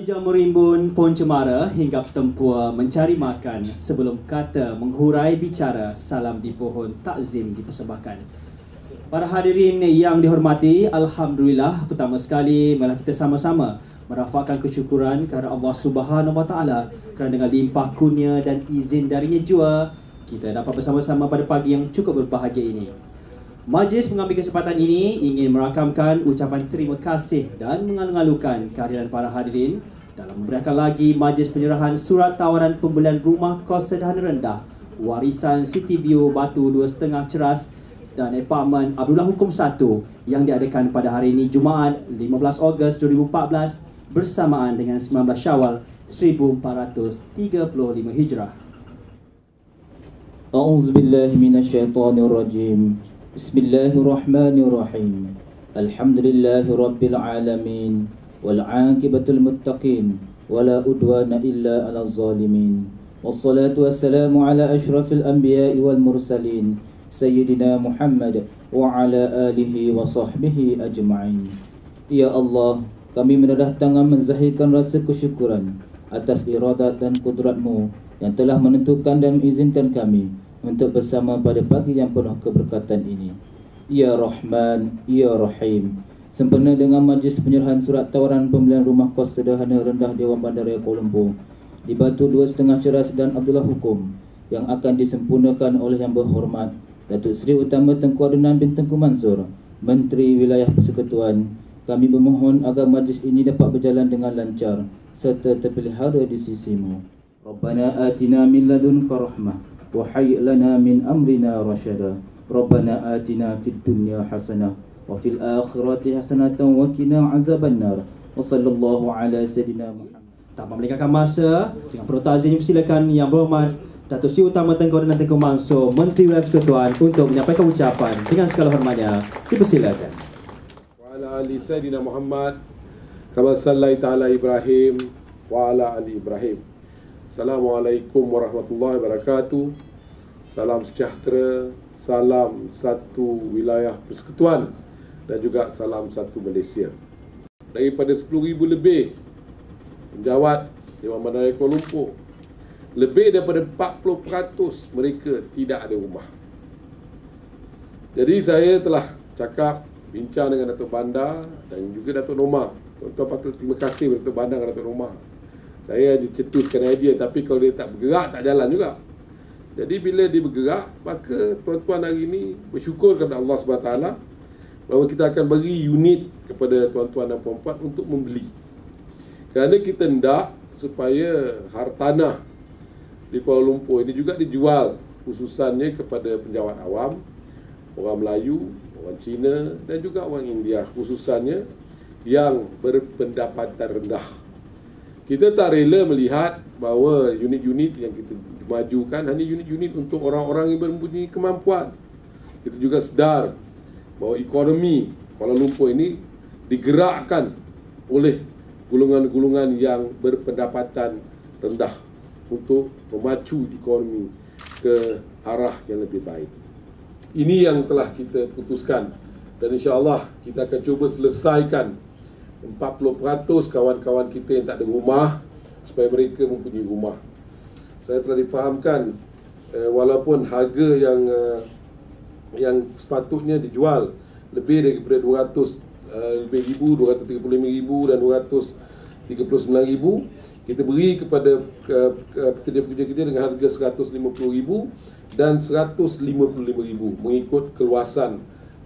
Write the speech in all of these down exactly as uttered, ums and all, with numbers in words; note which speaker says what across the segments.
Speaker 1: Hijau merimbun pohon cemara hingga tempua mencari makan sebelum kata menghurai bicara salam di pohon takzim dipersembahkan. Para hadirin yang dihormati, Alhamdulillah pertama sekali malah kita sama-sama merafakkan kesyukuran kepada Allah Subhanahu Wa Taala kerana dengan limpah kurnia dan izin darinya jua kita dapat bersama-sama pada pagi yang cukup berbahagia ini. Majlis mengambil kesempatan ini ingin merakamkan ucapan terima kasih dan mengalu-alukan kehadiran para hadirin dalam memberikan lagi majlis penyerahan surat tawaran pembelian rumah kos sederhana rendah warisan City View Batu dua setengah Ceras dan apartmen Abdullah Hukum satu yang diadakan pada hari ini Jumaat lima belas Ogos dua ribu empat belas bersamaan dengan sembilan belas Syawal seribu empat ratus tiga puluh lima Hijrah.
Speaker 2: A'udzubillahi minasyaitonirrajim. Bismillahirrahmanirrahim. Alhamdulillahi rabbil alamin wal 'aqibatul muttaqin wala udwana illa 'alal zalimin. Wassalatu wassalamu ala asyrafil anbiya'i wal mursalin sayyidina Muhammad wa ala alihi wa sahbihi ajma'in. Ya Allah, kami menadah tangan menzahirkan rasa kesyukuran atas iradat dan kudratmu yang telah menentukan dan mengizinkan kami untuk bersama pada pagi yang penuh keberkatan ini. Ya Rahman, Ya Rahim. Sempena dengan majlis penyerahan surat tawaran pembelian rumah kos sederhana rendah Dewan Bandaraya Kuala Lumpur di Batu dua setengah Ceras dan Abdullah Hukum yang akan disempurnakan oleh Yang Berhormat Datuk Seri Utama Tengku Adnan bin Tengku Mansur, Menteri Wilayah Persekutuan, kami bermohon agar majlis ini dapat berjalan dengan lancar serta terpelihara di sisimu. Rabbana atina min ladunka rahmah wa hayyi' lana min amrina rasyada. Rabbana atina fid dunya hasanah wa fil akhirati hasanatan wa qina azabannar. Wa sallallahu ala sayyidina Muhammad.
Speaker 1: Tanpa melengahkan masa, dengan perut azim silakan Yang Berhormat Datuk Seri Utama Tengku Adnan Tengku Mansur, Menteri Wilayah Persekutuan untuk menyampaikan ucapan dengan segala hormatnya. Dipersilakan.
Speaker 3: Wa ala ali sayyidina Muhammad kama sallaita ala Ibrahim wa ala ali Ibrahim. Assalamualaikum warahmatullahi wabarakatuh. Salam sejahtera, salam satu wilayah persekutuan dan juga salam satu Malaysia. Daripada sepuluh ribu lebih penjawat Dewan Bandaraya Kuala Lumpur, lebih daripada empat puluh peratus mereka tidak ada rumah. Jadi saya telah cakap, bincang dengan Datuk Bandar dan juga Datuk Nomar. Tuan-tuan patut terima kasih kepada Datuk Bandar dan Datuk Nomar. Saya dicetuskan idea, tapi kalau dia tak bergerak, tak jalan juga. Jadi bila dia bergerak, maka tuan-tuan hari ini bersyukur kepada Allah subhanahu wa taala bahawa kita akan beri unit kepada tuan-tuan dan puan-puan untuk membeli. Kerana kita hendak supaya hartanah di Kuala Lumpur ini juga dijual khususannya kepada penjawat awam, orang Melayu, orang Cina dan juga orang India, khususannya yang berpendapatan rendah. Kita tak rela melihat bahawa unit-unit yang kita majukan hanya unit-unit untuk orang-orang yang mempunyai kemampuan. Kita juga sedar bahawa ekonomi Kuala Lumpur ini digerakkan oleh golongan-golongan yang berpendapatan rendah untuk memacu ekonomi ke arah yang lebih baik. Ini yang telah kita putuskan dan insya-Allah kita akan cuba selesaikan empat puluh peratus kawan-kawan kita yang tak ada rumah supaya mereka mempunyai rumah. Saya telah difahamkan eh, walaupun harga yang eh, yang sepatutnya dijual lebih daripada dua ratus eh, lebih ribu, dua ratus tiga puluh lima ribu dan dua ratus tiga puluh sembilan ribu, kita beri kepada pekerja-pekerja dengan harga seratus lima puluh ribu dan seratus lima puluh lima ribu mengikut keluasan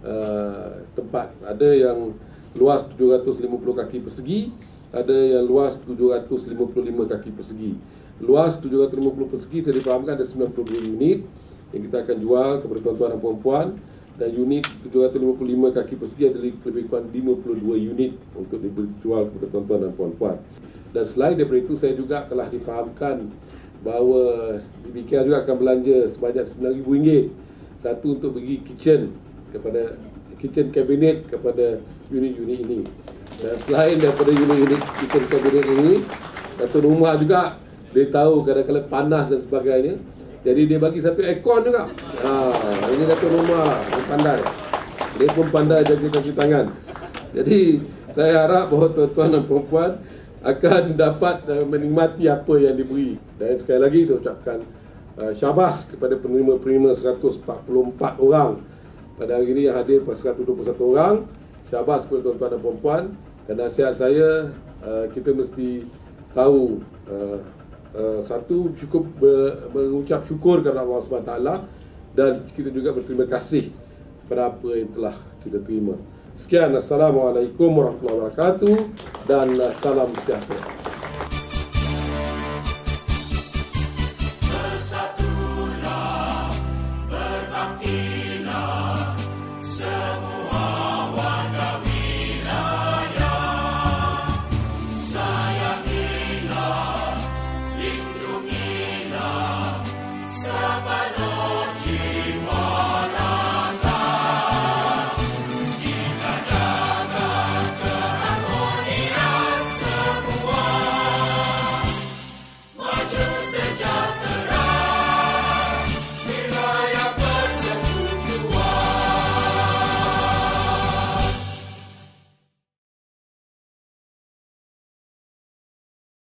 Speaker 3: uh, tempat. Ada yang luas tujuh ratus lima puluh kaki persegi, ada yang luas tujuh ratus lima puluh lima kaki persegi. Luas tujuh ratus lima puluh persegi saya difahamkan ada sembilan puluh dua unit yang kita akan jual kepada tuan-tuan dan puan-puan, dan unit tujuh ratus lima puluh lima kaki persegi ada lebih kurang lima puluh dua unit untuk dijual kepada tuan-tuan dan puan-puan. Dan selain daripada itu, saya juga telah difahamkan bahawa D B K juga akan belanja sebanyak sembilan ribu ringgit, satu untuk bagi kitchen kepada kitchen cabinet kepada unit-unit ini. Dan selain daripada unit-unit kitchen cabinet ini, Datuk Rumah juga dia tahu kadang-kadang panas dan sebagainya, jadi dia bagi satu aircon juga. Ha, ini Datuk Rumah, dia pandai. Dia pun pandai jaga kaki tangan. Jadi saya harap bahawa tuan-tuan dan puan-puan akan dapat uh, menikmati apa yang diberi. Dan sekali lagi saya ucapkan uh, syabas kepada penerima-penerima seratus empat puluh empat orang pada hari ini yang hadir seratus dua puluh satu orang. Syabas kepada tuan-tuan dan puan-puan. Dan nasihat saya, uh, kita mesti tahu uh, uh, satu, cukup ber, berucap syukur kepada Allah subhanahu wa taala, dan kita juga berterima kasih pada apa yang telah kita terima. Sekian, Assalamualaikum warahmatullahi wabarakatuh, dan salam sejahtera.